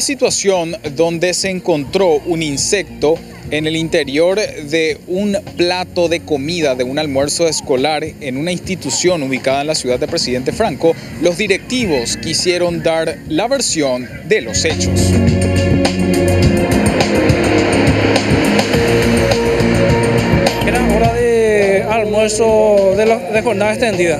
situación donde se encontró un insecto en el interior de un plato de comida de un almuerzo escolar en una institución ubicada en la ciudad de Presidente Franco, los directivos quisieron dar la versión de los hechos. Era hora de almuerzo de jornada extendida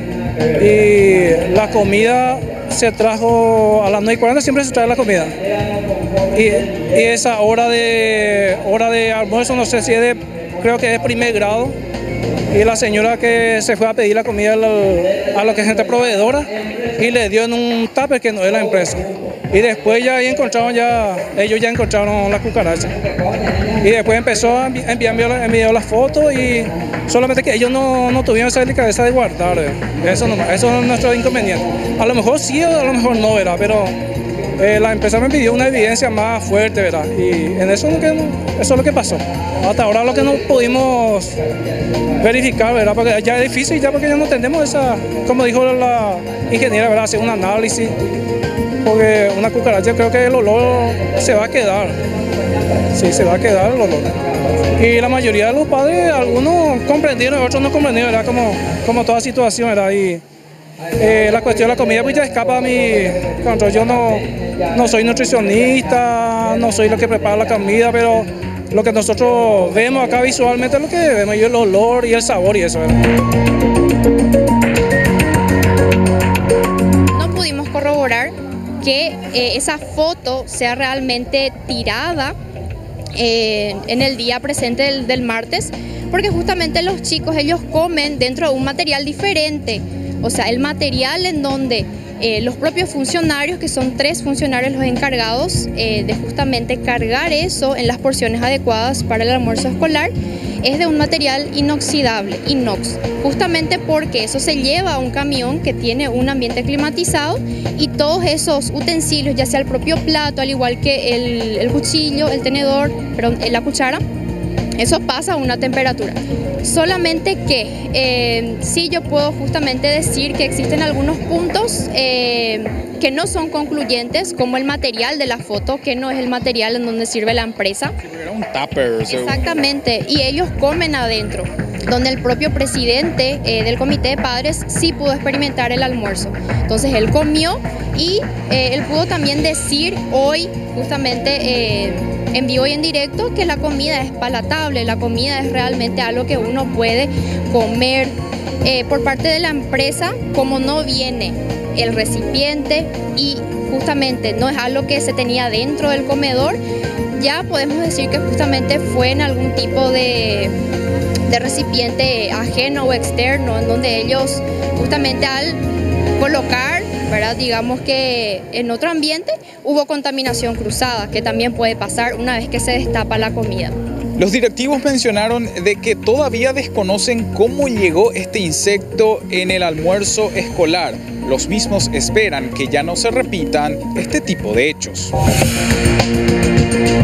y la comida se trajo a las 9:40, siempre se trae la comida. Y esa hora de almuerzo, no sé si es creo que es primer grado, y la señora que se fue a pedir la comida a lo que es gente proveedora y le dio en un tupper que no es la empresa. Y después ya ahí ellos ya encontraron la cucaracha. Y después empezó a enviar las fotos, y solamente que ellos no tuvieron esa delicadeza de guardar. Eso es nuestro inconveniente. A lo mejor sí o a lo mejor no, ¿verdad? Pero la empresa me pidió una evidencia más fuerte, ¿verdad? Y en eso es lo que pasó. Hasta ahora lo que no pudimos verificar, ¿verdad? Porque ya es difícil, ya porque ya no tenemos como dijo la ingeniera, ¿verdad? Hacer un análisis. Porque una cucaracha, creo que el olor se va a quedar. Sí, se va a quedar el olor. Y la mayoría de los padres, algunos comprendieron, otros no comprendieron, ¿verdad? Como toda situación, ¿verdad? Y la cuestión de la comida pues ya escapa a mi control. Yo no soy nutricionista, no soy lo que prepara la comida, pero lo que nosotros vemos acá visualmente es lo que vemos, y el olor y el sabor y eso, ¿verdad? No pudimos corroborar que esa foto sea realmente tirada en el día presente del martes, porque justamente los chicos, ellos comen dentro de un material diferente, o sea, el material en donde los propios funcionarios, que son 3 funcionarios los encargados de justamente cargar eso en las porciones adecuadas para el almuerzo escolar, es de un material inoxidable, inox, justamente porque eso se lleva a un camión que tiene un ambiente climatizado, y todos esos utensilios, ya sea el propio plato, al igual que el cuchillo, el tenedor, perdón, la cuchara, eso pasa a una temperatura. Solamente que sí, yo puedo justamente decir que existen algunos puntos que no son concluyentes, como el material de la foto, que no es el material en donde sirve la empresa. Era un tupper. Exactamente, y ellos comen adentro, donde el propio presidente del comité de padres sí pudo experimentar el almuerzo. Entonces él comió, y él pudo también decir hoy, justamente en vivo y en directo, que la comida es palatable, la comida es realmente algo que uno puede comer. Por parte de la empresa, como no viene el recipiente y justamente no es algo que se tenía dentro del comedor, ya podemos decir que justamente fue en algún tipo de recipiente ajeno o externo, en donde ellos justamente al colocar, ¿verdad? Digamos que en otro ambiente hubo contaminación cruzada, que también puede pasar una vez que se destapa la comida. Los directivos mencionaron de que todavía desconocen cómo llegó este insecto en el almuerzo escolar. Los mismos esperan que ya no se repitan este tipo de hechos.